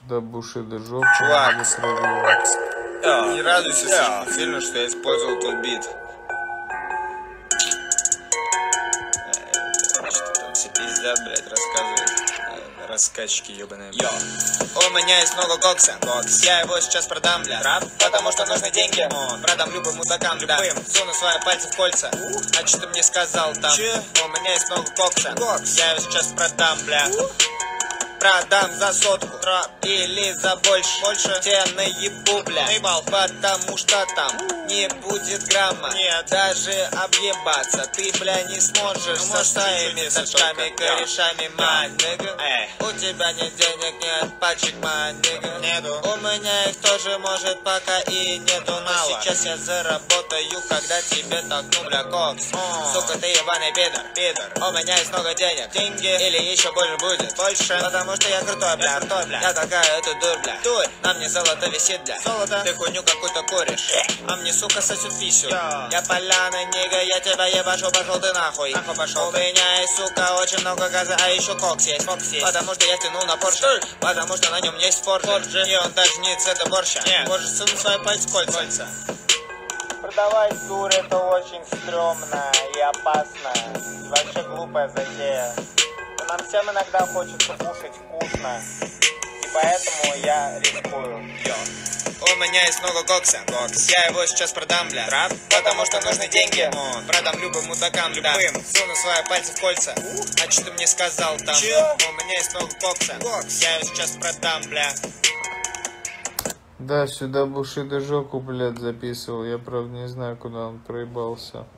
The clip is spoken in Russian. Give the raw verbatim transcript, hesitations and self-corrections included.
Сюда Бушида жопу. Чувак, не радуйся слишком сильно, что я использовал тот бит. Что там все пиздят, блядь, рассказывают. Раскачки, ебаные. Йо. У меня есть много кокса. Кокс. Я его сейчас продам, бля. Трап? Потому что нужны деньги. О, продам любым мудакам, любым. Суну свои пальцы в кольца. У? А что ты мне сказал там? Че? У меня есть много кокса. Кокс. Я его сейчас продам, бля. У? Продам за сотку, трап или за больше, больше те наебу, бля, наебал, потому что там не будет грамма, нет, даже объебаться ты, бля, не сможешь ну, со своими тачками, корешами, мать, нигга. У тебя нет денег, нет пачек, мать, нигга. Нету. У меня их тоже может пока и нету, но мало. Сейчас я заработаю, когда тебе толкну, бля, кокс. О. Сука, ты ебаный пидор, пидор. У меня есть много денег, деньги или еще больше будет, больше, потому что я крутой, бля, крутой, бля. Я такая, эту дурь, бля, дурь. На мне золото висит, бля, золото. Ты хуйню какую-то куришь, а мне, сука, сосет фисю. Я поляна, нига, я тебя ебашу, пошел ты нахуй. Нахуй пошел. У меня есть, сука, очень много газа, а еще кокс есть, кокс есть. Потому что я тянул на Порше, потому что на нем есть форджи. И он даже не цвета борща. Можешь сунуть свои пальцы кольца. Продавать дур, это очень стрёмно и опасно. И вообще глупая затея. Но нам всем иногда хочется кушать вкусно. И поэтому я рискую. Йо. У меня есть много кокса. Кокс. Я его сейчас продам, бля. Трап? Потому что нужны деньги. О, продам любым мудакам, любым. Суну свои пальцы в кольца. У? А что ты мне сказал там? Че? У меня есть много кокса. Кокс. Я его сейчас продам, бля. Да, сюда Бушида жопу, блядь, записывал. Я, правда, не знаю, куда он проебался.